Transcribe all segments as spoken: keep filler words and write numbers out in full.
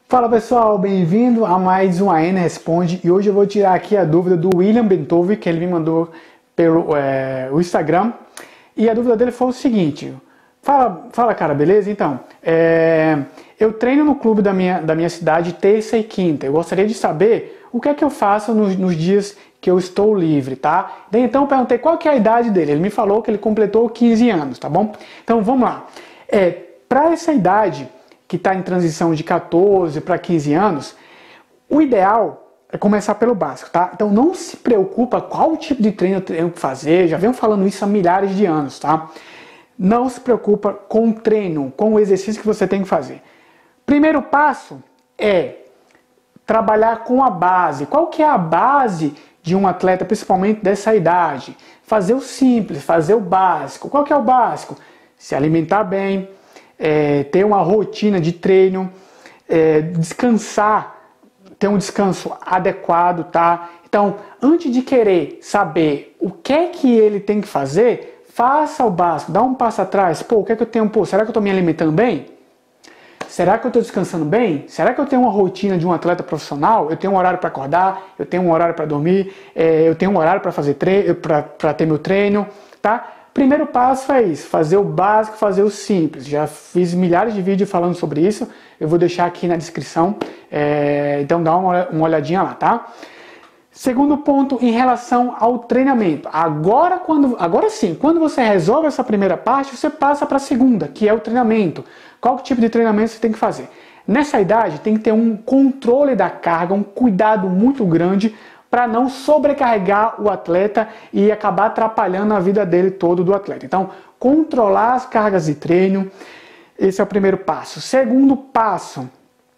Fala pessoal, bem-vindo a mais um A N Responde e hoje eu vou tirar aqui a dúvida do William Bentove, que ele me mandou pelo é, o Instagram, e a dúvida dele foi o seguinte: fala, fala cara, beleza? Então, é, eu treino no clube da minha, da minha cidade terça e quinta, eu gostaria de saber o que é que eu faço nos, nos dias que eu estou livre, tá? Então eu perguntei qual que é a idade dele, ele me falou que ele completou quinze anos, tá bom? Então vamos lá, é, para essa idade que está em transição de quatorze para quinze anos, o ideal é começar pelo básico, tá? Então não se preocupa qual tipo de treino eu tenho que fazer, já venho falando isso há milhares de anos, tá? Não se preocupa com o treino, com o exercício que você tem que fazer. Primeiro passo é trabalhar com a base. Qual que é a base de um atleta, principalmente dessa idade? Fazer o simples, fazer o básico. Qual que é o básico? Se alimentar bem, É, ter uma rotina de treino, é, descansar, ter um descanso adequado, tá? Então, antes de querer saber o que é que ele tem que fazer, faça o básico, dá um passo atrás. Pô, o que é que eu tenho? Pô, será que eu estou me alimentando bem? Será que eu estou descansando bem? Será que eu tenho uma rotina de um atleta profissional? Eu tenho um horário para acordar, eu tenho um horário para dormir, é, eu tenho um horário para fazer treino, para ter meu treino, tá? Primeiro passo é isso, fazer o básico, fazer o simples. Já fiz milhares de vídeos falando sobre isso, eu vou deixar aqui na descrição, é, então dá uma, uma olhadinha lá, tá? Segundo ponto, em relação ao treinamento. Agora, quando, agora sim, quando você resolve essa primeira parte, você passa para a segunda, que é o treinamento. Qual tipo de treinamento você tem que fazer? Nessa idade, tem que ter um controle da carga, um cuidado muito grande, para não sobrecarregar o atleta e acabar atrapalhando a vida dele todo do atleta. Então, controlar as cargas de treino, esse é o primeiro passo. Segundo passo,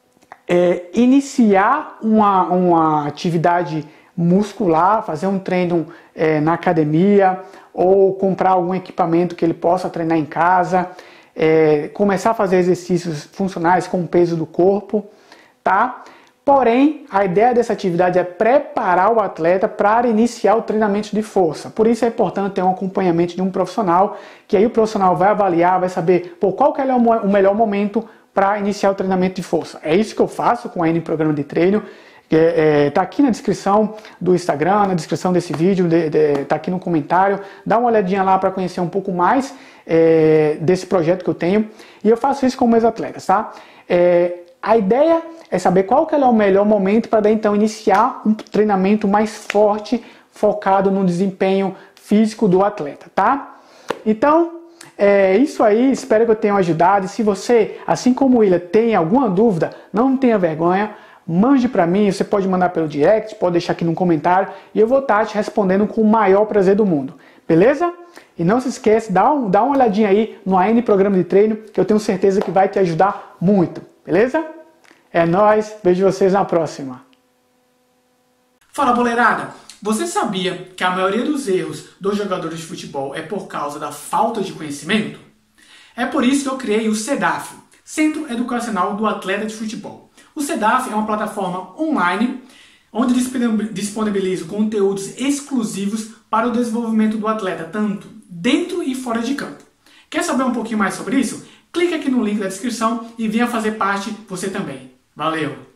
é iniciar uma, uma atividade muscular, fazer um treino é, na academia ou comprar algum equipamento que ele possa treinar em casa, é, começar a fazer exercícios funcionais com o peso do corpo, tá? Porém, a ideia dessa atividade é preparar o atleta para iniciar o treinamento de força. Por isso é importante ter um acompanhamento de um profissional, que aí o profissional vai avaliar, vai saber pô, qual que é o melhor momento para iniciar o treinamento de força. É isso que eu faço com a N Programa de Treino. Está aqui na descrição do Instagram, na descrição desse vídeo, está aqui no comentário. Dá uma olhadinha lá para conhecer um pouco mais é, desse projeto que eu tenho. E eu faço isso com meus atletas, tá? É, A ideia é saber qual que é o melhor momento para então iniciar um treinamento mais forte, focado no desempenho físico do atleta, tá? Então, é isso aí, espero que eu tenha ajudado. E se você, assim como o William, tem alguma dúvida, não tenha vergonha, mande para mim, você pode mandar pelo direct, pode deixar aqui no comentário e eu vou estar te respondendo com o maior prazer do mundo, beleza? E não se esqueça, dá, um, dá uma olhadinha aí no A N Programa de Treino, que eu tenho certeza que vai te ajudar muito, beleza? É nóis, vejo vocês na próxima. Fala boleirada, você sabia que a maioria dos erros dos jogadores de futebol é por causa da falta de conhecimento? É por isso que eu criei o CEDAF, Centro Educacional do Atleta de Futebol. O CEDAF é uma plataforma online onde disponibilizo conteúdos exclusivos para o desenvolvimento do atleta, tanto dentro e fora de campo. Quer saber um pouquinho mais sobre isso? Clique aqui no link da descrição e venha fazer parte você também. Valeu!